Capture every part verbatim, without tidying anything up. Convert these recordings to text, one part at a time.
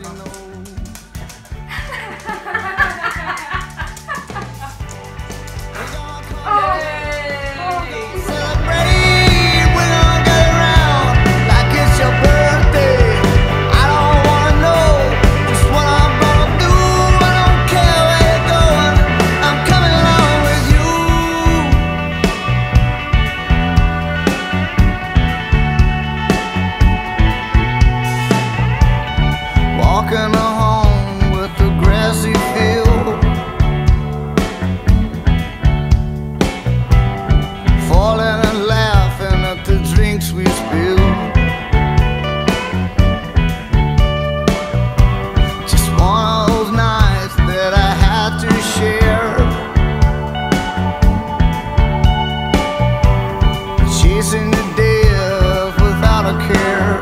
Walking home with the grassy field, falling and laughing at the drinks we spilled. Just one of those nights that I had to share, chasing the death without a care.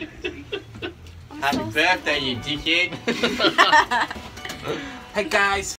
Happy birthday, you dickhead! Hey guys,